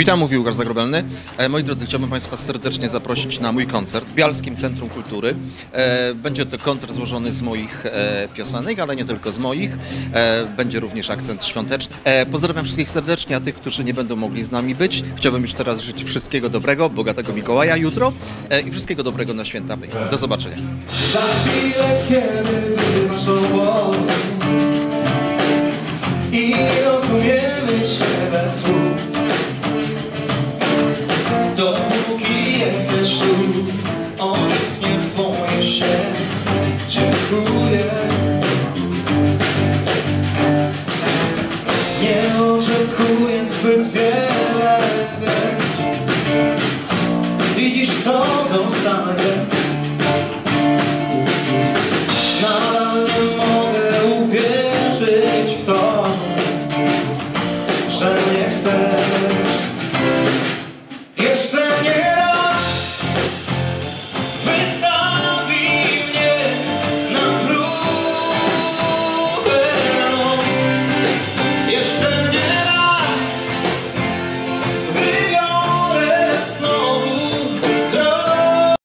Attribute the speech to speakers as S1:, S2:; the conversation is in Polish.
S1: Witam, mówił Łukasz Zagrobelny. Moi drodzy, chciałbym Państwa serdecznie zaprosić na mój koncert w Bialskim Centrum Kultury. Będzie to koncert złożony z moich piosenek, ale nie tylko z moich. Będzie również akcent świąteczny. Pozdrawiam wszystkich serdecznie, a tych, którzy nie będą mogli z nami być. Chciałbym już teraz życzyć wszystkiego dobrego, bogatego Mikołaja jutro i wszystkiego dobrego na święta. Do zobaczenia.
S2: Za chwilę, kiedy bywasz obok i rozumiemy się bez słów, dopóki jesteś tu, o nic nie boję się. Dziękuję.